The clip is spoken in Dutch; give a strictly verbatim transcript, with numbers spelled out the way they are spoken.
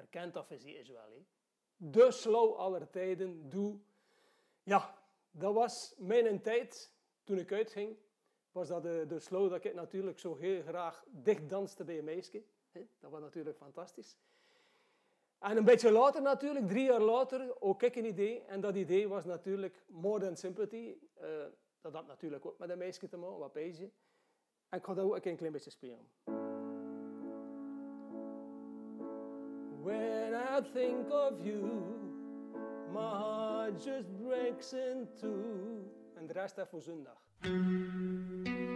kent dat visie is wel. He. De slow aller tijden, doe. Ja, dat was mijn tijd toen ik uitging. Was dat de, de slow dat ik natuurlijk zo heel graag dicht danste bij een meisje. He, dat was natuurlijk fantastisch. En een beetje later natuurlijk, drie jaar later, ook ik een idee. En dat idee was natuurlijk More Than Sympathy. Uh, dat had natuurlijk ook met een meisje te maken, wat peesje. En ik ga dat ook een klein beetje spelen. When I think of you, my heart just breaks in two. En de rest even voor zondag.